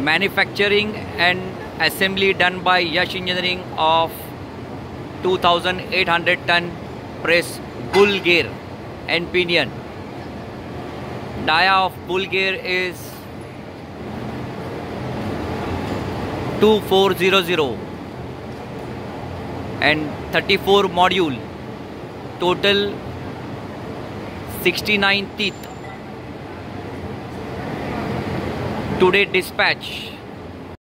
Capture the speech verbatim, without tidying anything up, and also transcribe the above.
Manufacturing and assembly done by Yash Engineering of two thousand eight hundred ton press bull gear and pinion. Dia of bull gear is two four zero zero and thirty-four module, total sixty-nine teeth. Today dispatch